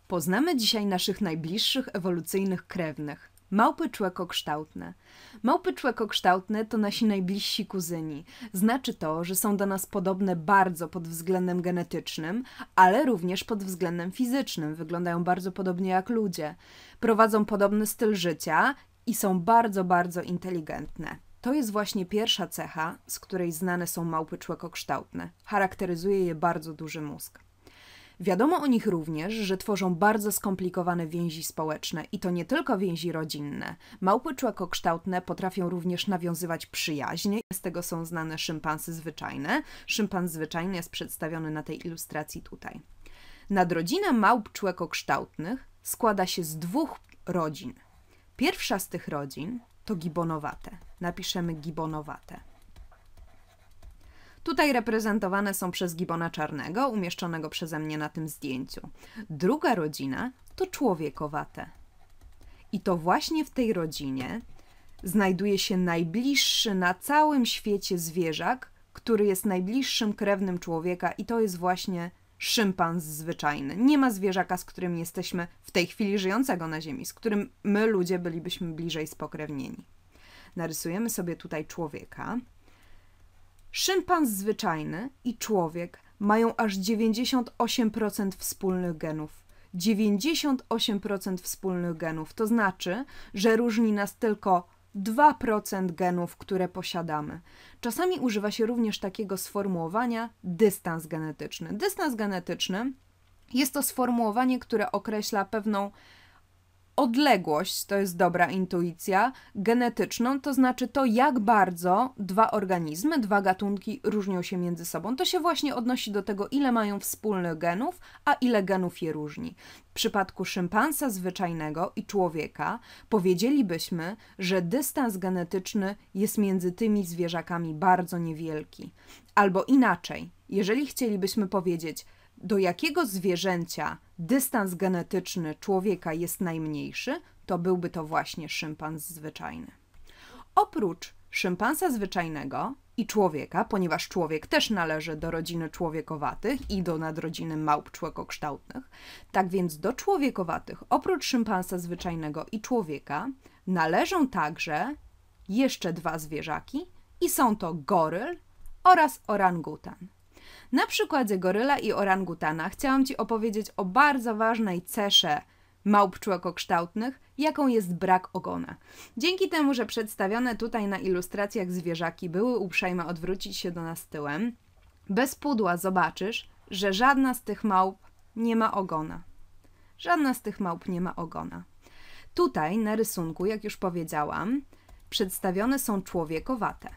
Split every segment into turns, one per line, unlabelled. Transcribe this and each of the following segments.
Poznamy dzisiaj naszych najbliższych ewolucyjnych krewnych. Małpy człekokształtne. Małpy człekokształtne to nasi najbliżsi kuzyni. Znaczy to, że są do nas podobne bardzo pod względem genetycznym, ale również pod względem fizycznym. Wyglądają bardzo podobnie jak ludzie. Prowadzą podobny styl życia i są bardzo, bardzo inteligentne. To jest właśnie pierwsza cecha, z której znane są małpy człekokształtne. Charakteryzuje je bardzo duży mózg. Wiadomo o nich również, że tworzą bardzo skomplikowane więzi społeczne i to nie tylko więzi rodzinne. Małpy człekokształtne potrafią również nawiązywać przyjaźnie. Z tego są znane szympansy zwyczajne. Szympans zwyczajny jest przedstawiony na tej ilustracji tutaj. Nadrodzina małp człekokształtnych składa się z dwóch rodzin. Pierwsza z tych rodzin to gibonowate. Napiszemy gibonowate. Tutaj reprezentowane są przez gibona czarnego, umieszczonego przeze mnie na tym zdjęciu. Druga rodzina to człowiekowate. I to właśnie w tej rodzinie znajduje się najbliższy na całym świecie zwierzak, który jest najbliższym krewnym człowieka i to jest właśnie szympans zwyczajny. Nie ma zwierzaka, z którym jesteśmy w tej chwili żyjącego na Ziemi, z którym my ludzie bylibyśmy bliżej spokrewnieni. Narysujemy sobie tutaj człowieka. Szympans zwyczajny i człowiek mają aż 98% wspólnych genów. 98% wspólnych genów, to znaczy, że różni nas tylko 2% genów, które posiadamy. Czasami używa się również takiego sformułowania dystans genetyczny. Dystans genetyczny jest to sformułowanie, które określa pewną odległość, to jest dobra intuicja, genetyczną, to znaczy to, jak bardzo dwa organizmy, dwa gatunki różnią się między sobą. To się właśnie odnosi do tego, ile mają wspólnych genów, a ile genów je różni. W przypadku szympansa zwyczajnego i człowieka powiedzielibyśmy, że dystans genetyczny jest między tymi zwierzakami bardzo niewielki. Albo inaczej, jeżeli chcielibyśmy powiedzieć, do jakiego zwierzęcia dystans genetyczny człowieka jest najmniejszy, to byłby to właśnie szympans zwyczajny. Oprócz szympansa zwyczajnego i człowieka, ponieważ człowiek też należy do rodziny człowiekowatych i do nadrodziny małp człekokształtnych, tak więc do człowiekowatych oprócz szympansa zwyczajnego i człowieka należą także jeszcze dwa zwierzaki i są to goryl oraz orangutan. Na przykładzie goryla i orangutana chciałam Ci opowiedzieć o bardzo ważnej cesze małp człekokształtnych, jaką jest brak ogona. Dzięki temu, że przedstawione tutaj na ilustracjach zwierzaki były uprzejme odwrócić się do nas tyłem, bez pudła zobaczysz, że żadna z tych małp nie ma ogona. Żadna z tych małp nie ma ogona. Tutaj na rysunku, jak już powiedziałam, przedstawione są człowiekowate.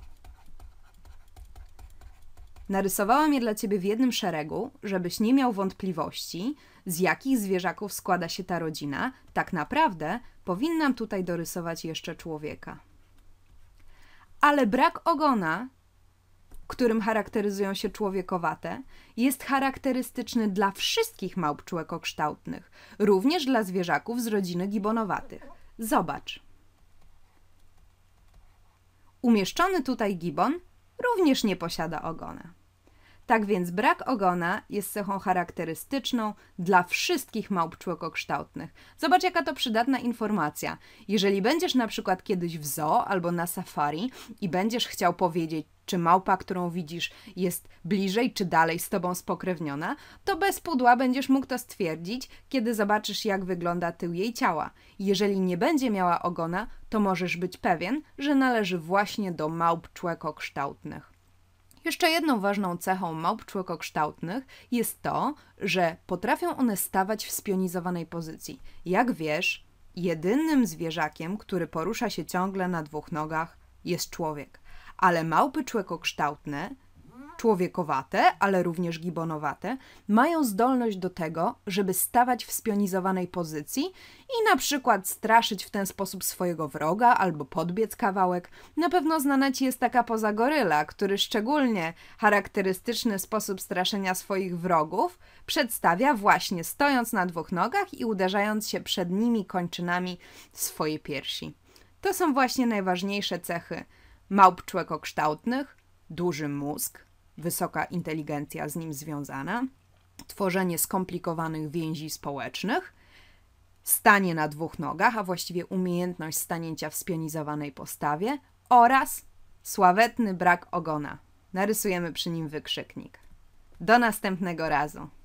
Narysowałam je dla Ciebie w jednym szeregu, żebyś nie miał wątpliwości, z jakich zwierzaków składa się ta rodzina. Tak naprawdę powinnam tutaj dorysować jeszcze człowieka. Ale brak ogona, którym charakteryzują się człowiekowate, jest charakterystyczny dla wszystkich małp człekokształtnych, również dla zwierzaków z rodziny gibonowatych. Zobacz. Umieszczony tutaj gibon również nie posiada ogona. Tak więc brak ogona jest cechą charakterystyczną dla wszystkich małp człekokształtnych. Zobacz, jaka to przydatna informacja. Jeżeli będziesz na przykład kiedyś w zoo albo na safari i będziesz chciał powiedzieć, czy małpa, którą widzisz, jest bliżej czy dalej z Tobą spokrewniona, to bez pudła będziesz mógł to stwierdzić, kiedy zobaczysz, jak wygląda tył jej ciała. Jeżeli nie będzie miała ogona, to możesz być pewien, że należy właśnie do małp człekokształtnych. Jeszcze jedną ważną cechą małp człekokształtnych jest to, że potrafią one stawać w spionizowanej pozycji. Jak wiesz, jedynym zwierzakiem, który porusza się ciągle na dwóch nogach, jest człowiek. Ale małpy człekokształtne, człowiekowate, ale również gibonowate, mają zdolność do tego, żeby stawać w spionizowanej pozycji i na przykład straszyć w ten sposób swojego wroga albo podbiec kawałek. Na pewno znana Ci jest taka poza goryla, który szczególnie charakterystyczny sposób straszenia swoich wrogów przedstawia właśnie stojąc na dwóch nogach i uderzając się przed nimi kończynami w swoje piersi. To są właśnie najważniejsze cechy małp człekokształtnych: duży mózg, wysoka inteligencja z nim związana tworzenie skomplikowanych więzi społecznych, stanie na dwóch nogach, a właściwie umiejętność stanięcia w spionizowanej postawie oraz sławetny brak ogona. Narysujemy przy nim wykrzyknik. Do następnego razu.